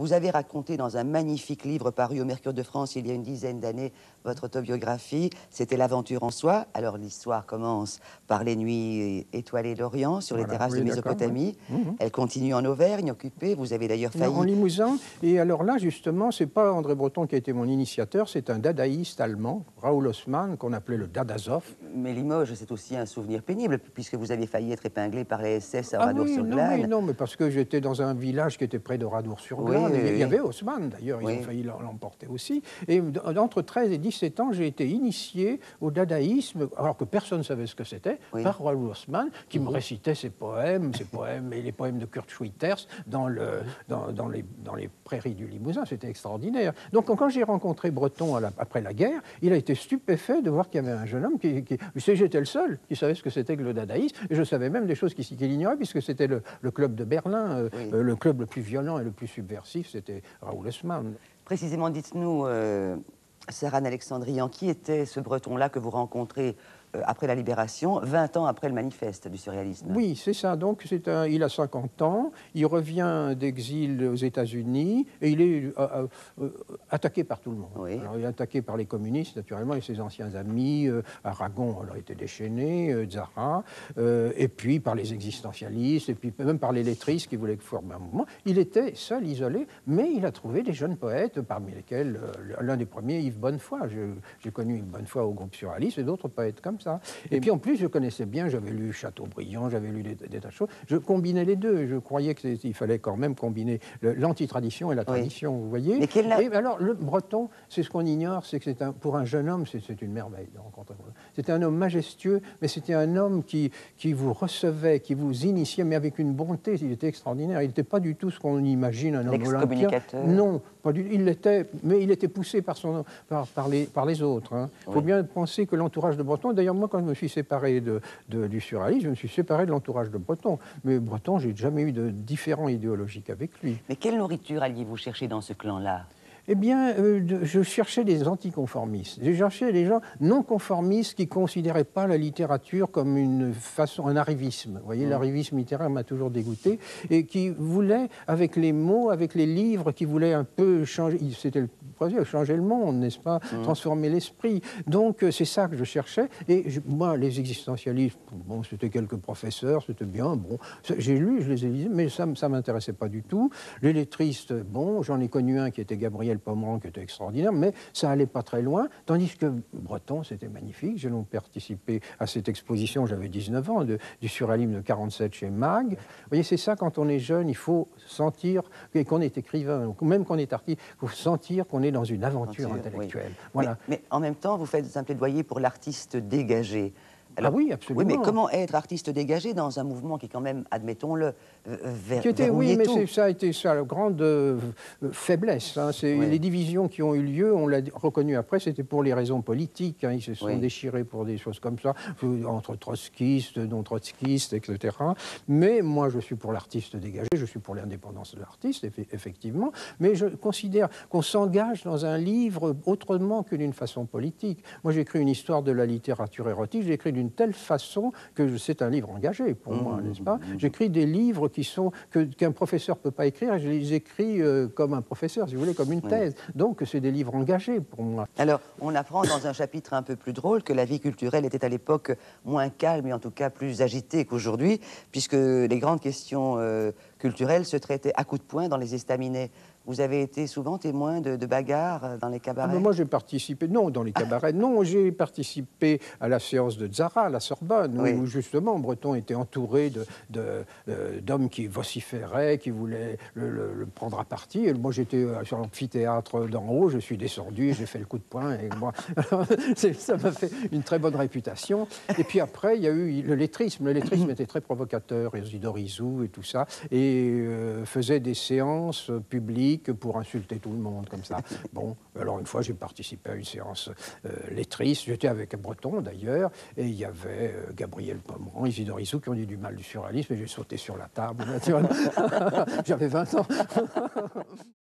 Vous avez raconté dans un magnifique livre paru au Mercure de France il y a une dizaine d'années votre autobiographie. C'était l'aventure en soi. Alors l'histoire commence par les nuits étoilées d'Orient sur les Voilà, terrasses de oui, d'accord, oui. Mésopotamie. Mhm. Elle continue en Auvergne, occupée. Vous avez d'ailleurs Non, en failli... Limousin. Et alors là, justement, c'est pas André Breton qui a été mon initiateur, c'est un dadaïste allemand, Raoul Haussmann, qu'on appelait le Dadazov. Mais Limoges, c'est aussi un souvenir pénible, puisque vous avez failli être épinglé par les SS à Ah oui, Radour-sur-Glane. non, mais parce que j'étais dans un village qui était près de Radour-sur-Glane. Oui, Il y oui. avait Haussmann, d'ailleurs, ils Oui. ont failli l'emporter aussi. Et entre 13 et 17 ans, j'ai été initié au dadaïsme, alors que personne ne savait ce que c'était, Oui. par Raoul Haussmann, qui me récitait ses poèmes et les poèmes de Kurt Schwitters dans les prairies du Limousin. C'était extraordinaire. Donc, quand j'ai rencontré Breton après la guerre, il a été stupéfait de voir qu'il y avait un jeune homme qui j'étais le seul qui savait ce que c'était que le dadaïsme, et je savais même des choses qu'il ignorait, puisque c'était le club de Berlin, Oui. le club le plus violent et le plus subversif, c'était Raoul Haussmann. Précisément, dites-nous, Sarane Alexandrian, qui était ce Breton-là que vous rencontrez après la Libération, 20 ans après le manifeste du surréalisme? Oui, c'est ça. Donc, il a 50 ans, il revient d'exil aux États-Unis et il est attaqué par tout le monde. Oui. Alors, il est attaqué par les communistes, naturellement, et ses anciens amis. Aragon a été déchaîné, Zara, et puis par les existentialistes, et puis même par les lettristes qui voulaient former un mouvement. Il était seul, isolé, mais il a trouvé des jeunes poètes, parmi lesquels l'un des premiers, Yves Bonnefoy. J'ai connu Yves Bonnefoy au groupe surréaliste et d'autres poètes comme ça. Et puis en plus, je connaissais bien, j'avais lu Chateaubriand, j'avais lu des tas de choses. Je combinais les deux. Je croyais qu'il fallait quand même combiner l'antitradition et la tradition, vous voyez. Mais et alors, le Breton, c'est ce qu'on ignore, c'est que pour un jeune homme, c'est une merveille de rencontrer Breton. C'était un homme majestueux, mais c'était un homme qui vous recevait, qui vous initiait, mais avec une bonté. Il était extraordinaire. Il n'était pas du tout ce qu'on imagine, un homme olympien. Non, pas du tout. Il l'était, mais il était poussé par les autres. Hein. Il faut bien penser que l'entourage de Breton, d'ailleurs, moi, quand je me suis séparé du surréalisme, je me suis séparé de l'entourage de Breton. Mais Breton, j'ai jamais eu de différend idéologique avec lui. Mais quelle nourriture alliez-vous chercher dans ce clan-là? Eh bien, je cherchais des anticonformistes. J'ai cherché des gens non conformistes qui ne considéraient pas la littérature comme un arrivisme. Vous voyez, l'arrivisme littéraire m'a toujours dégoûté. Et qui voulaient, avec les mots, avec les livres, qui voulaient un peu changer. C'était le projet, changer le monde, n'est-ce pas? Transformer l'esprit. Donc, c'est ça que je cherchais. Et moi, les existentialistes, bon, c'était quelques professeurs, c'était bien. Bon, j'ai lu, je les ai lisés, mais ça ne m'intéressait pas du tout. Les lettristes, bon, j'en ai connu un qui était Gabriel Pomeran, qui était extraordinaire, mais ça n'allait pas très loin, tandis que Breton, c'était magnifique. J'ai donc participé à cette exposition, j'avais 19 ans, du surréalisme de 47 chez Mag. Vous voyez, c'est ça, quand on est jeune, il faut sentir qu'on est écrivain, même qu'on est artiste, il faut sentir qu'on est dans une aventure intellectuelle. Oui. Voilà. Mais en même temps, vous faites un plaidoyer pour l'artiste dégagé. Alors, oui, absolument. Oui, mais comment être artiste dégagé dans un mouvement qui, quand même, admettons-le, oui, mais tout. ça a été ça, la grande faiblesse. Hein. Les divisions qui ont eu lieu, on l'a reconnu après, c'était pour les raisons politiques. Hein. Ils se sont déchirés pour des choses comme ça, entre trotskistes, non-trotskistes, etc. Mais moi, je suis pour l'artiste dégagé, je suis pour l'indépendance de l'artiste, effectivement. Mais je considère qu'on s'engage dans un livre autrement que d'une façon politique. Moi, j'ai écrit une histoire de la littérature érotique, j'ai écrit d'une telle façon que c'est un livre engagé pour moi, n'est-ce pas? J'écris des livres qu'un professeur ne peut pas écrire, je les écris comme un professeur, si vous voulez, comme une thèse. Donc, c'est des livres engagés pour moi. Alors, on apprend dans un chapitre un peu plus drôle que la vie culturelle était à l'époque moins calme et en tout cas plus agitée qu'aujourd'hui, puisque les grandes questions culturelles se traitaient à coups de poing dans les estaminets. Vous avez été souvent témoin de bagarres dans les cabarets? Moi, j'ai participé, non, dans les cabarets, non, j'ai participé à la séance de Zara, à la Sorbonne, où justement Breton était entouré d'hommes qui vociféraient, qui voulaient le prendre à partie. Et moi, j'étais sur l'amphithéâtre d'en haut, je suis descendu, j'ai fait le coup de poing, et moi, ça m'a fait une très bonne réputation. Et puis après, il y a eu le lettrisme. Le lettrisme était très provocateur, Isidore Izou et tout ça, et faisait des séances publiques pour insulter tout le monde, comme ça. Bon, alors une fois, j'ai participé à une séance lettriste, j'étais avec un Breton d'ailleurs, et il y avait Gabriel Pomeran, Isidore Izou qui ont dit du mal du surréalisme, et j'ai sauté sur la table, naturellement. J'avais 20 ans.